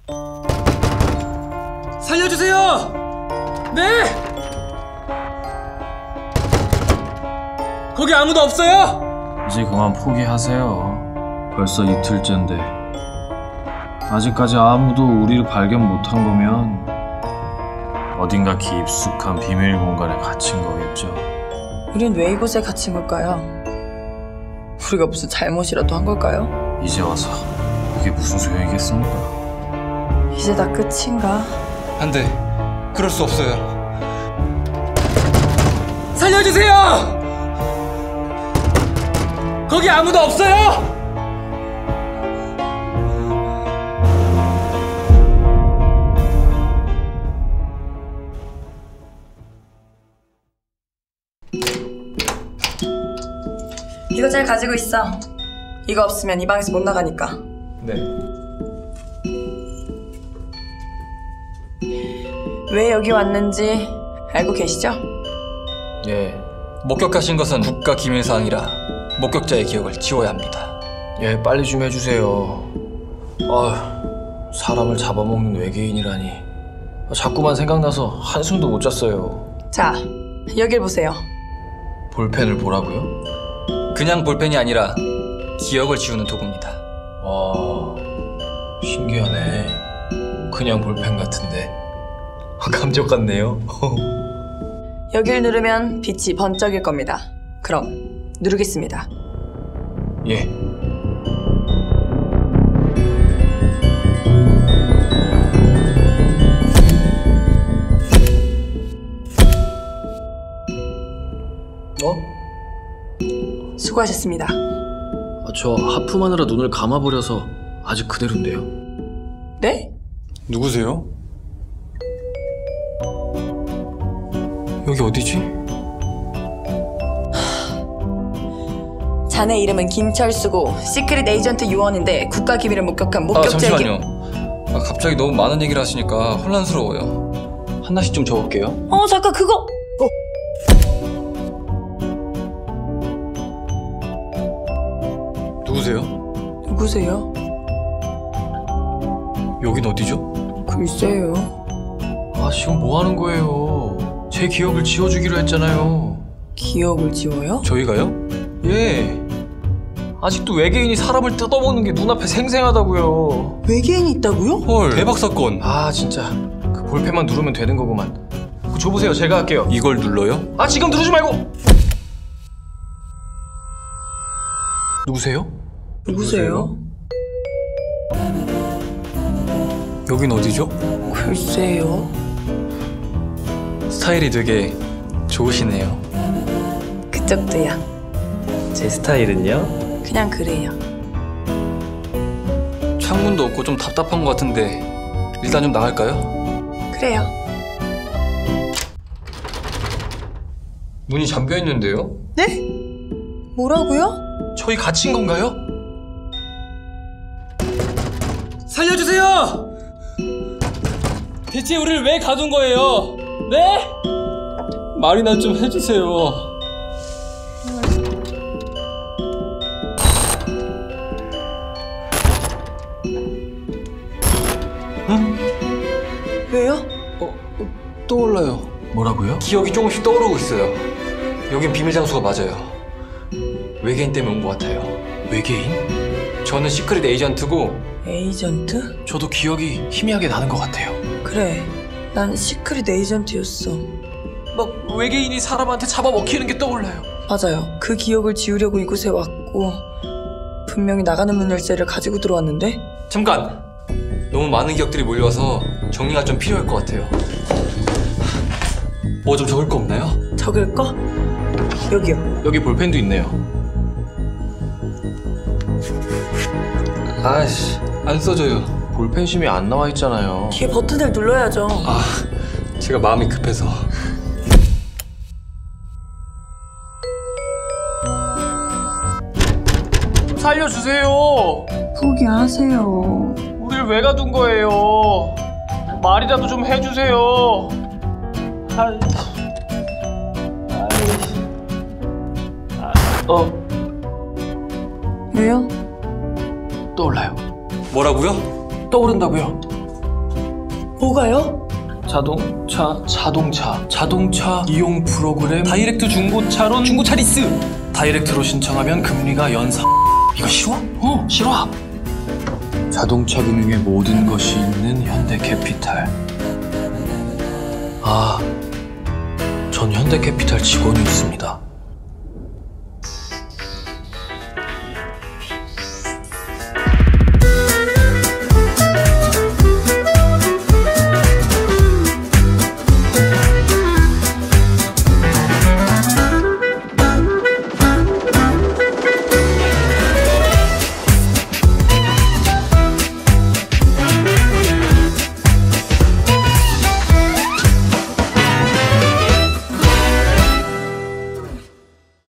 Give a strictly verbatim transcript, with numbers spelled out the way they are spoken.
살려주세요! 네! 거기 아무도 없어요? 이제 그만 포기하세요. 벌써 이틀째인데 아직까지 아무도 우리를 발견 못한 거면 어딘가 깊숙한 비밀 공간에 갇힌 거겠죠. 우린 왜 이곳에 갇힌 걸까요? 우리가 무슨 잘못이라도 한 걸까요? 이제 와서 그게 무슨 소용이겠습니까? 이제 다 끝인가? 안 돼. 그럴 수 없어요. 살려주세요! 거기 아무도 없어요! 이거 잘 가지고 있어. 이거 없으면 이 방에서 못 나가니까. 네. 왜 여기 왔는지 알고 계시죠? 예, 목격하신 것은 국가 기밀사항이라 목격자의 기억을 지워야 합니다. 예, 빨리 좀 해주세요. 아, 사람을 잡아먹는 외계인이라니. 자꾸만 생각나서 한숨도 못 잤어요. 자, 여길 보세요. 볼펜을 보라고요? 그냥 볼펜이 아니라 기억을 지우는 도구입니다. 와, 신기하네. 그냥 볼펜 같은데 감쪽 같네요. 여길 누르면 빛이 번쩍일 겁니다. 그럼 누르겠습니다. 예. 어? 수고하셨습니다. 아, 저 하품하느라 눈을 감아버려서 아직 그대로인데요. 네? 누구세요? 여기 어디지? 자네 이름은 김철수고 시크릿 에이전트 요원인데 국가기밀을 목격한 아 목격자에게... 잠시만요. 아, 갑자기 너무 많은 얘기를 하시니까 혼란스러워요. 하나씩 좀 적을게요. 어 잠깐 그거! 누구세요? 누구세요? 여긴 어디죠? 글쎄요. 아, 지금 뭐 하는 거예요? 제 기억을 지워주기로 했잖아요. 기억을 지워요? 저희가요? 예. 아직도 외계인이 사람을 뜯어먹는 게 눈앞에 생생하다고요. 외계인이 있다고요? 헐, 대박 사건. 아, 진짜 그 볼펜만 누르면 되는 거구만. 그거 줘보세요. 제가 할게요. 이걸 눌러요? 아, 지금 누르지 말고. 누구세요? 누구세요? 여긴 어디죠? 글쎄요. 스타일이 되게 좋으시네요. 그쪽도요. 제 스타일은요? 그냥 그래요. 창문도 없고 좀 답답한 것 같은데 일단 좀 나갈까요? 그래요. 문이 잠겨 있는데요? 네? 뭐라고요? 저희 갇힌 건가요? 살려주세요! 대체 우리를 왜 가둔 거예요? 네? 말이나 좀 해주세요. 응? 왜요? 어, 떠올라요. 뭐라고요? 기억이 조금씩 떠오르고 있어요. 여긴 비밀 장소가 맞아요. 외계인 때문에 온 것 같아요. 외계인? 저는 시크릿 에이전트고 에이전트? 저도 기억이 희미하게 나는 것 같아요. 그래. 난 시크릿 에이전트였어. 막 외계인이 사람한테 잡아먹히는 게 떠올라요. 맞아요. 그 기억을 지우려고 이곳에 왔고 분명히 나가는 문 열쇠를 가지고 들어왔는데 잠깐! 너무 많은 기억들이 몰려와서 정리가 좀 필요할 것 같아요. 뭐 좀 적을 거 없나요? 적을 거? 여기요. 여기 볼펜도 있네요. 아이씨, 안 써져요. 볼펜 심이 안 나와 있잖아요. 뒤에 버튼을 눌러야죠. 아, 제가 마음이 급해서. 살려주세요. 포기하세요. 우리를 왜 가둔 거예요? 말이라도 좀 해주세요. 아이, 아이, 어, 왜요? 떠올라요. 뭐라고요? 떠오른다고요. 뭐가요? 자동차 자동차 자동차 이용 프로그램 다이렉트 중고차론 중고차 리스. 다이렉트로 신청하면 금리가 연사. 이거 싫어? 어, 싫어. 자동차 금융의 모든 것이 있는 현대캐피탈. 아, 전 현대캐피탈 직원이었습니다.